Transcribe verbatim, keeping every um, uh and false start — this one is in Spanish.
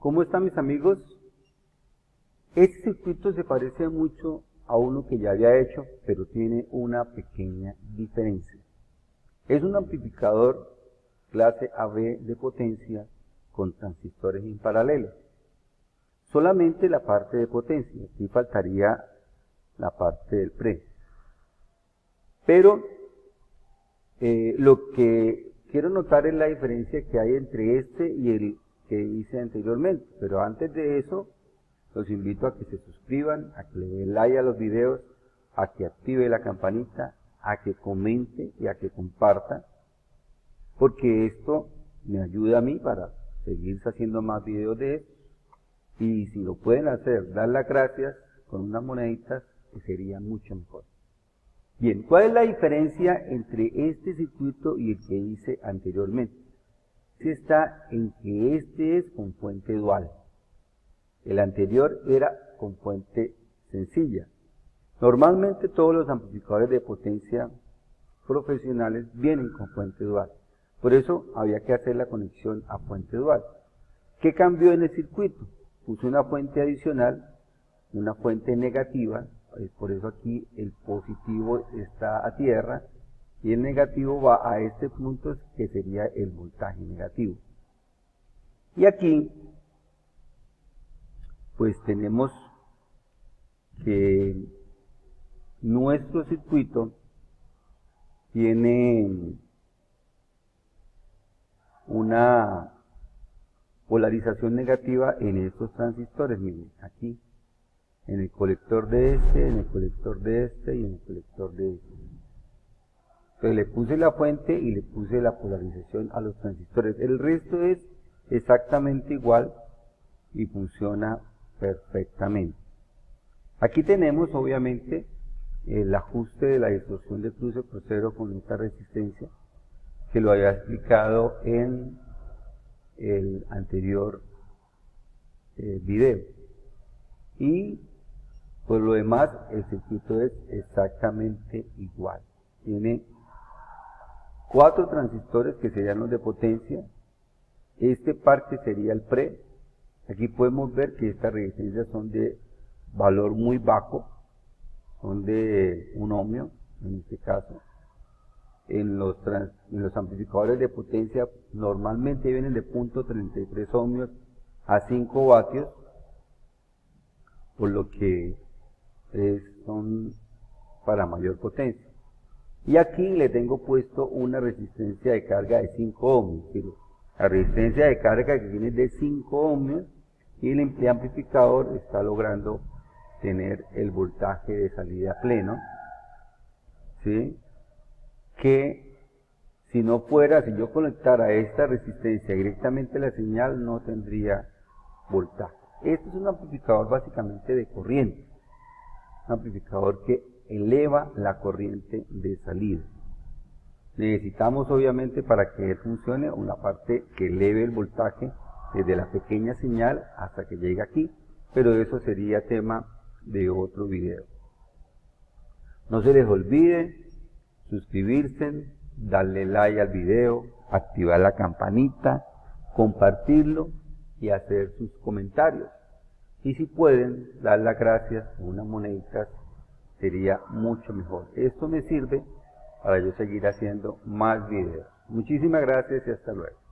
¿Cómo están mis amigos? Este circuito se parece mucho a uno que ya había hecho, pero tiene una pequeña diferencia. Es un amplificador clase A B de potencia con transistores en paralelo. Solamente la parte de potencia, aquí faltaría la parte del pre. Pero eh, lo que quiero notar es la diferencia que hay entre este y el que hice anteriormente. Pero antes de eso, los invito a que se suscriban, a que le den like a los videos, a que active la campanita, a que comente y a que comparta, porque esto me ayuda a mí para seguir haciendo más videos de esto. Y si lo pueden hacer, dar las gracias con unas moneditas, que sería mucho mejor. Bien, ¿cuál es la diferencia entre este circuito y el que hice anteriormente? Está en que este es con fuente dual. El anterior era con fuente sencilla. Normalmente todos los amplificadores de potencia profesionales vienen con fuente dual. Por eso había que hacer la conexión a fuente dual. ¿Qué cambió en el circuito? Puse una fuente adicional, una fuente negativa, por eso aquí el positivo está a tierra y el negativo va a este punto que sería el voltaje negativo. Y aquí pues tenemos que nuestro circuito tiene una polarización negativa en estos transistores, miren, aquí, en el colector de este, en el colector de este y en el colector de este. Entonces le puse la fuente y le puse la polarización a los transistores. El resto es exactamente igual y funciona perfectamente. Aquí tenemos obviamente el ajuste de la distorsión de cruce por cero con esta resistencia, que lo había explicado en el anterior eh, video. Y por lo demás el circuito es exactamente igual. Tiene cuatro transistores que serían los de potencia. Este parche sería el pre. Aquí podemos ver que estas resistencias son de valor muy bajo, son de un ohmio en este caso. En los, trans, en los amplificadores de potencia normalmente vienen de punto treinta y tres ohmios a cinco vatios, por lo que es, son para mayor potencia. Y aquí le tengo puesto una resistencia de carga de cinco ohmios, la resistencia de carga que viene de cinco ohmios, y el amplificador está logrando tener el voltaje de salida pleno, ¿sí? Que si no fuera, si yo conectara esta resistencia directamente a la señal, no tendría voltaje. Este es un amplificador básicamente de corriente, un amplificador que eleva la corriente de salida. Necesitamos obviamente para que él funcione una parte que eleve el voltaje desde la pequeña señal hasta que llegue aquí, pero eso sería tema de otro video. No se les olvide suscribirse, darle like al video, activar la campanita, compartirlo y hacer sus comentarios. Y si pueden dar las gracias con unas moneditas, sería mucho mejor. Esto me sirve para yo seguir haciendo más videos. Muchísimas gracias y hasta luego.